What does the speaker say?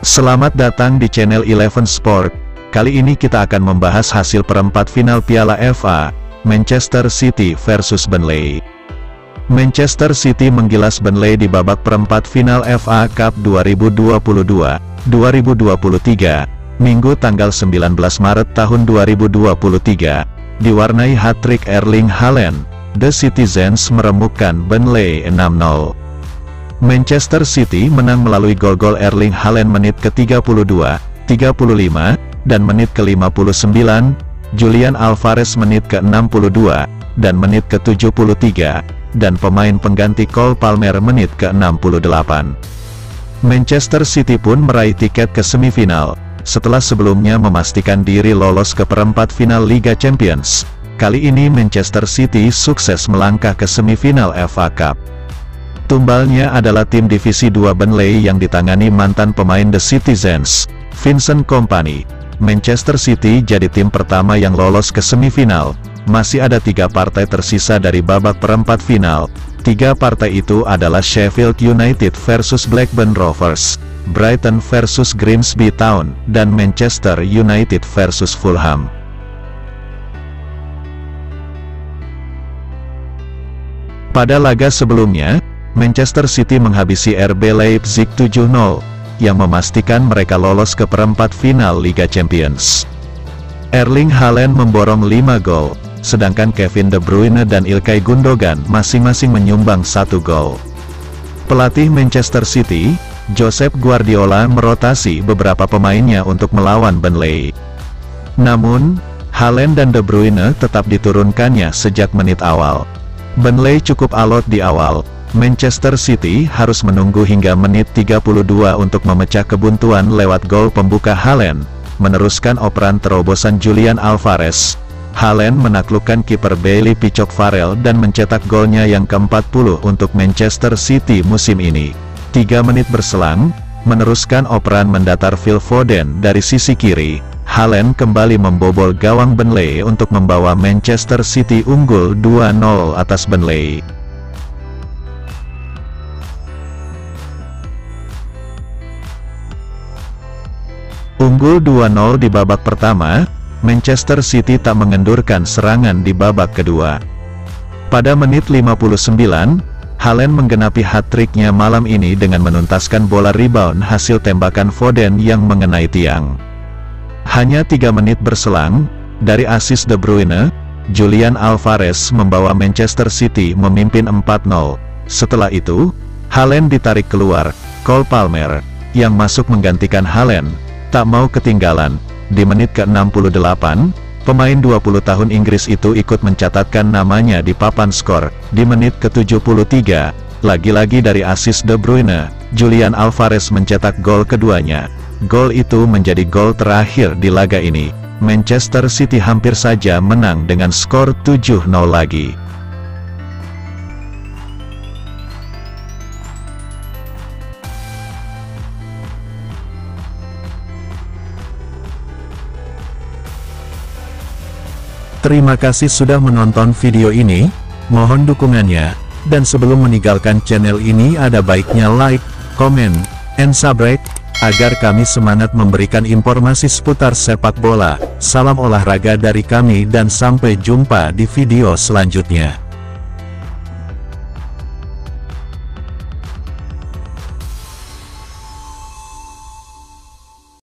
Selamat datang di channel Eleven Sport. Kali ini kita akan membahas hasil perempat final Piala FA, Manchester City versus Burnley. Manchester City menggilas Burnley di babak perempat final FA Cup 2022-2023, Minggu tanggal 19 Maret tahun 2023, diwarnai hat-trick Erling Haaland. The Citizens meremukkan Burnley 6-0. Manchester City menang melalui gol-gol Erling Haaland menit ke-32, 35, dan menit ke-59, Julian Alvarez menit ke-62, dan menit ke-73, dan pemain pengganti Cole Palmer menit ke-68. Manchester City pun meraih tiket ke semifinal, setelah sebelumnya memastikan diri lolos ke perempat final Liga Champions. Kali ini Manchester City sukses melangkah ke semifinal FA Cup. Tumbalnya adalah tim Divisi 2 Burnley yang ditangani mantan pemain The Citizens, Vincent Kompany. Manchester City jadi tim pertama yang lolos ke semifinal. Masih ada 3 partai tersisa dari babak perempat final. 3 partai itu adalah Sheffield United versus Blackburn Rovers, Brighton versus Grimsby Town, dan Manchester United versus Fulham. Pada laga sebelumnya, Manchester City menghabisi RB Leipzig 7-0, yang memastikan mereka lolos ke perempat final Liga Champions. Erling Haaland memborong 5 gol, sedangkan Kevin De Bruyne dan Ilkay Gundogan masing-masing menyumbang 1 gol. Pelatih Manchester City, Josep Guardiola merotasi beberapa pemainnya untuk melawan Burnley. Namun, Haaland dan De Bruyne tetap diturunkannya sejak menit awal. Burnley cukup alot di awal. Manchester City harus menunggu hingga menit 32 untuk memecah kebuntuan lewat gol pembuka Haaland, meneruskan operan terobosan Julian Alvarez. Haaland menaklukkan kiper Bailey Pickford dan mencetak golnya yang ke-40 untuk Manchester City musim ini. 3 menit berselang, meneruskan operan mendatar Phil Foden dari sisi kiri, Haaland kembali membobol gawang Burnley untuk membawa Manchester City unggul 2-0 atas Burnley. Unggul 2-0 di babak pertama, Manchester City tak mengendurkan serangan di babak kedua. Pada menit 59, Haaland menggenapi hat-tricknya malam ini dengan menuntaskan bola rebound hasil tembakan Foden yang mengenai tiang. Hanya 3 menit berselang, dari assist De Bruyne, Julian Alvarez membawa Manchester City memimpin 4-0. Setelah itu, Haaland ditarik keluar. Cole Palmer, yang masuk menggantikan Haaland, tak mau ketinggalan. Di menit ke-68, pemain 20 tahun Inggris itu ikut mencatatkan namanya di papan skor. Di menit ke-73, lagi-lagi dari assist De Bruyne, Julian Alvarez mencetak gol keduanya. Gol itu menjadi gol terakhir di laga ini. Manchester City hampir saja menang dengan skor 7-0 lagi. Terima kasih sudah menonton video ini, mohon dukungannya, dan sebelum meninggalkan channel ini ada baiknya like, comment, and subscribe, agar kami semangat memberikan informasi seputar sepak bola. Salam olahraga dari kami dan sampai jumpa di video selanjutnya.